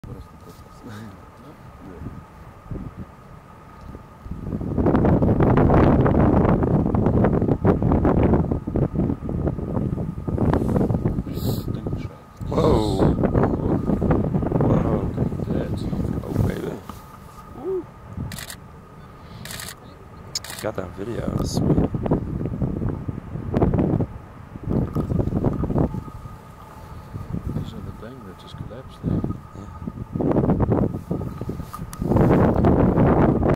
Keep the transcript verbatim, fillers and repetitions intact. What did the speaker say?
Whoa. Whoa. Oh, baby. Woo. Got that video. That's sweet. These are the thing that just collapsed there.